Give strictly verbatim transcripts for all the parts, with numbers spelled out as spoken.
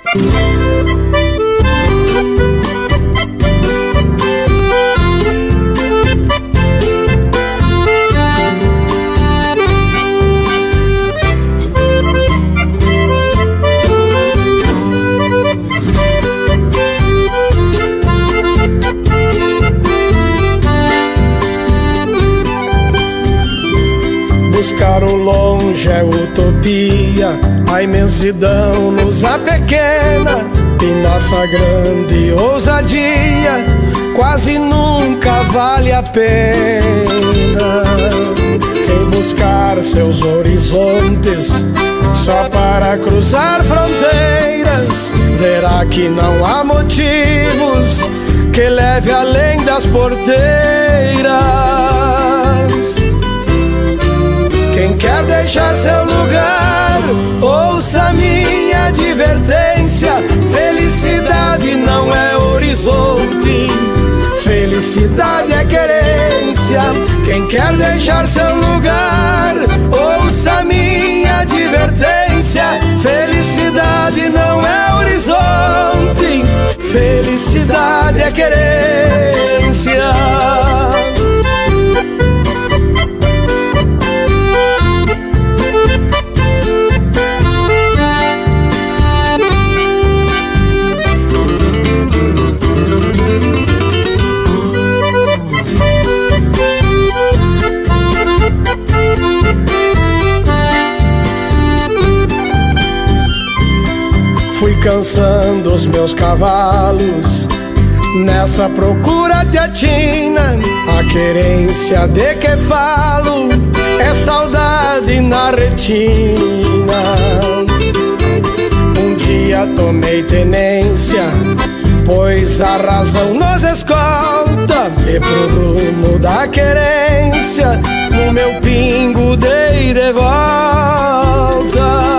Buscar o longe é utopia, a imensidão nos apequena e nossa grande ousadia quase nunca vale a pena. Quem buscar seus horizontes só para cruzar fronteiras verá que não há motivos que leve além das porteiras. Quem quer deixar seu lugar, ouça minha advertência: felicidade não é horizonte, felicidade é querência. Quem quer deixar seu lugar, ouça minha advertência: felicidade não é horizonte, felicidade é querência. Fui cansando os meus cavalos nessa procura teatina. A querência de que falo é saudade na retina. Um dia tomei tenência, pois a razão nos escolta, e pro rumo da querência no meu pingo dei de volta.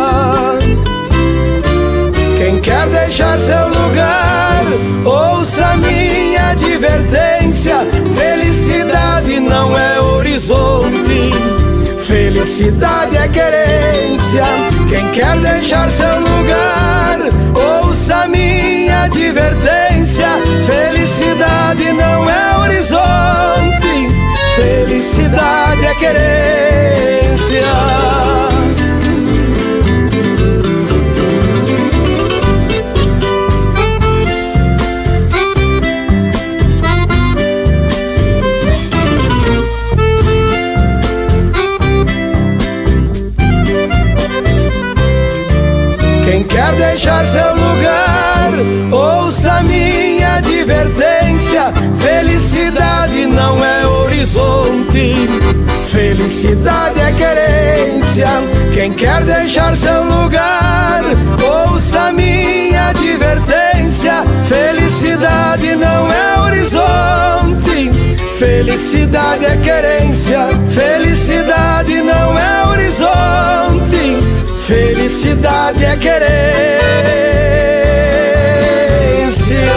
Quem quer deixar seu lugar, ouça minha advertência: felicidade não é horizonte, felicidade é querência. Quem quer deixar seu lugar, ouça minha advertência: felicidade não é horizonte, felicidade é querência. Quem quer deixar seu lugar, ouça minha advertência: felicidade não é horizonte, felicidade é querência. Quem quer deixar seu lugar, ouça minha advertência: felicidade não é horizonte, felicidade é querência. Felicidade não é horizonte, felicidade é querência.